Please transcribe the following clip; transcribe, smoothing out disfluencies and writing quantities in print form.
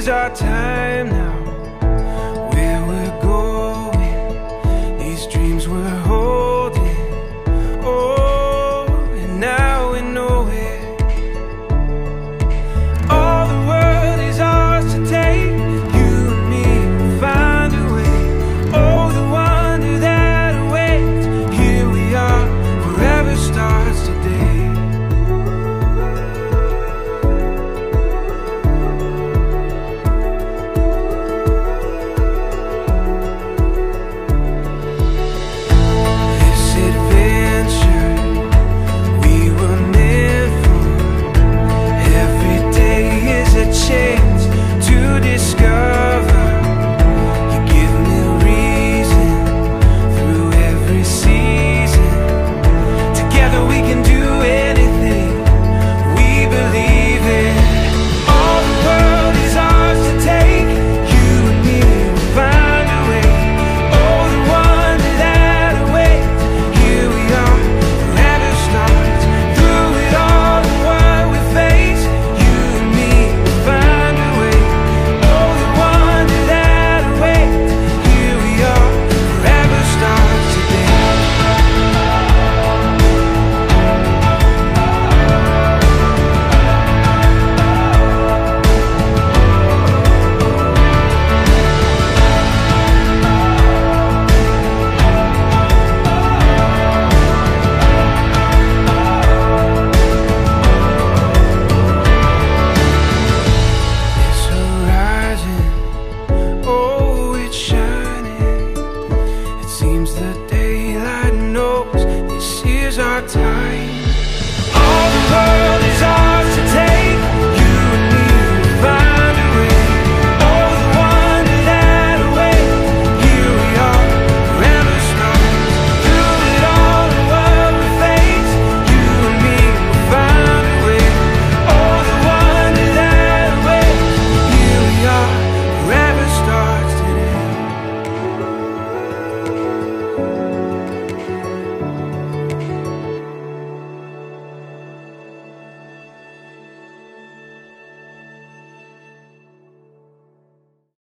is our time now. Where we're going, these dreams we're holding. Oh, and now we know it. All the world is ours to take. You and me will find a way. Oh, the wonder that awaits. Here we are, forever starts today. Seems the daylight knows this is our time.